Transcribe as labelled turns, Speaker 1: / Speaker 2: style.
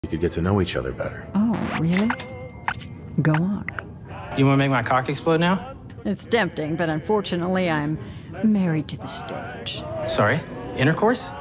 Speaker 1: You could get to know each other better.
Speaker 2: Oh, really? Go on.
Speaker 3: You want to make my cock explode now?
Speaker 2: It's tempting, but unfortunately I'm married to the stage.
Speaker 3: Sorry? Intercourse?